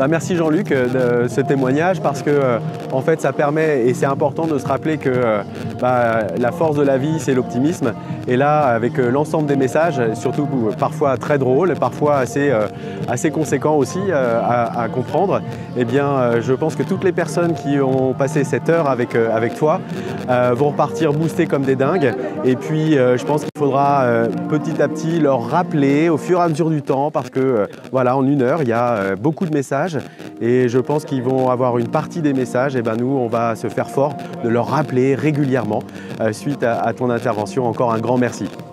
Merci Jean-Luc de ce témoignage parce que en fait ça permet et c'est important de se rappeler que la force de la vie c'est l'optimisme et là avec l'ensemble des messages, surtout parfois très drôles, parfois assez conséquents aussi à comprendre, eh bien je pense que toutes les personnes qui ont passé cette heure avec toi vont repartir boostés comme des dingues et puis je pense qu'il faudra petit à petit leur rappeler au fur et à mesure du temps parce que voilà, en une heure il y a beaucoup de messages et je pense qu'ils vont avoir une partie des messages et nous on va se faire fort de leur rappeler régulièrement suite à ton intervention. Encore un grand merci.